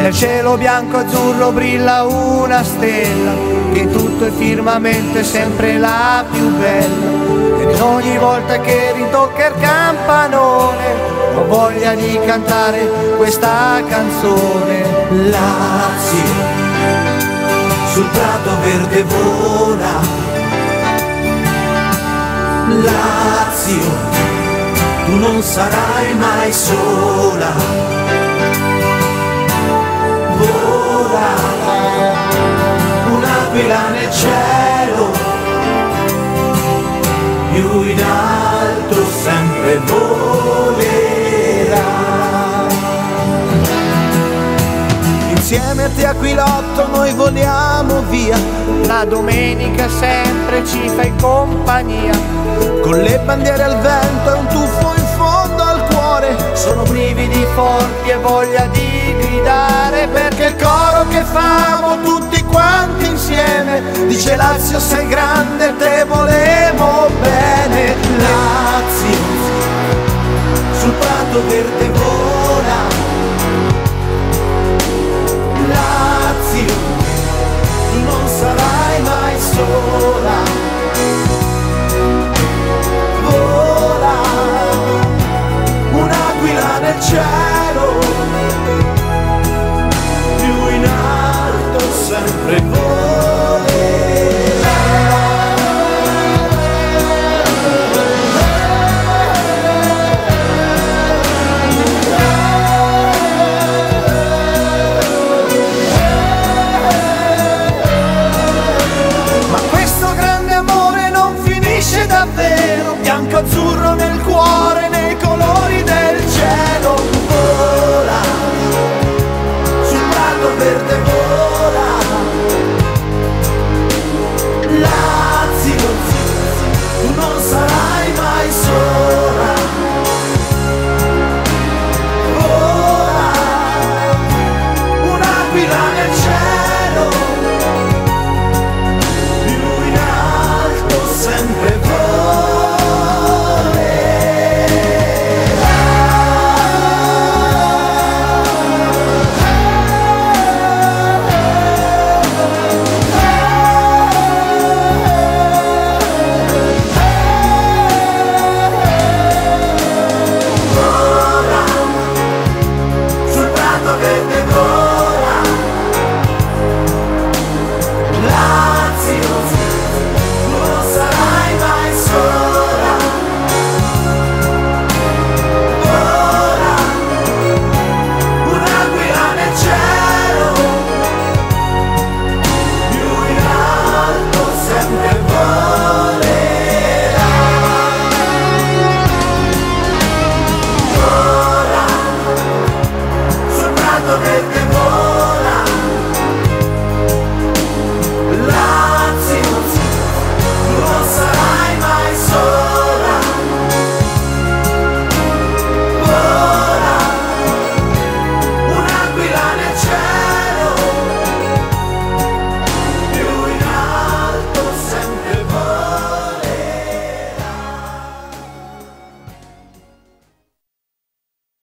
Nel cielo bianco azzurro brilla una stella, che tutto il firmamento è sempre la più bella. Ed ogni volta che ritocca il campanone ho voglia di cantare questa canzone. Lazio, sul prato verde vola. Lazio, tu non sarai mai sola. Vola, un'aquila nel cielo, più in alto sempre volerà. Insieme a te Aquilotto noi voliamo via, la domenica sempre ci fai compagnia. Con le bandiere al vento e un tuffo in fondo al cuore, sono brividi forti e voglia di gridare, perché il coro che famo tutti quanti insieme dice Lazio sei grande, te volemo bene. Lazio, sul prato verde vola. Lazio, tu non sarai mai sola. Vola, un'aquila nel cielo.